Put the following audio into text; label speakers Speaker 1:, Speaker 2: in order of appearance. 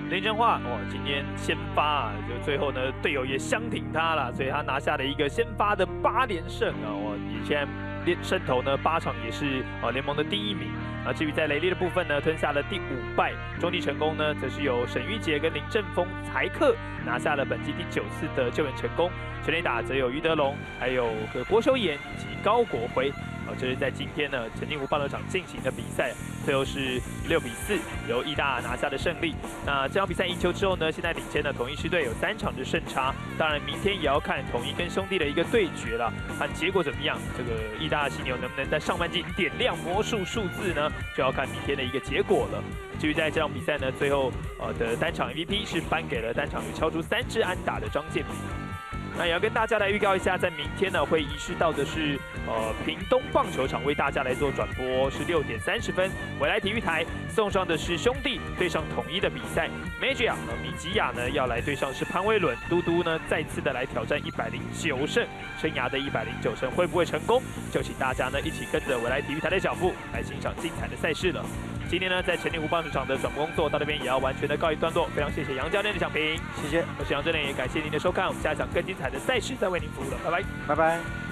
Speaker 1: 林振化今天先发啊，就最后呢队友也相挺他了，所以他拿下了一个先发的8连胜啊，以前胜投呢8场也是联盟的第1名。至于在雷利的部分呢，吞下了第5败，中继成功呢，则是由沈玉杰跟林正峰、才克拿下了本季第9次的救援成功，全垒打则有于德龙、还有郭修言以及高国辉。这是在今天呢陈金湖棒球场进行的比赛，最后是6比4由义大拿下的胜利。那这场比赛赢球之后呢，现在领先的统一狮队有3场的胜差，当然明天也要看统一跟兄弟的一个对决了，看结果怎么样。这个义大的犀牛能不能在上半季点亮魔术数字呢？就要看明天的一个结果了。至于在这场比赛呢，最后的单场 MVP 是颁给了单场有敲出3支安打的张建民。那也要跟大家来预告一下，在明天呢会移师到的是屏东棒球场为大家来做转播，是6点30分，未来体育台送上的是兄弟对上统一的比赛 ，Magia 米吉亚呢要来对上是潘威伦，嘟嘟呢再次的来挑战109胜，生涯的109胜会不会成功？就请大家呢一起跟着未来体育台的脚步来欣赏精彩的赛事了。今天呢，在陈立湖棒球场的转播工作到这边也要完全的告一段落，非常谢谢杨教练的讲评，
Speaker 2: 谢谢，
Speaker 1: 我是杨教练，也感谢您的收看，我们下一场更精彩的赛事再为您服务了，拜拜，
Speaker 2: 拜拜。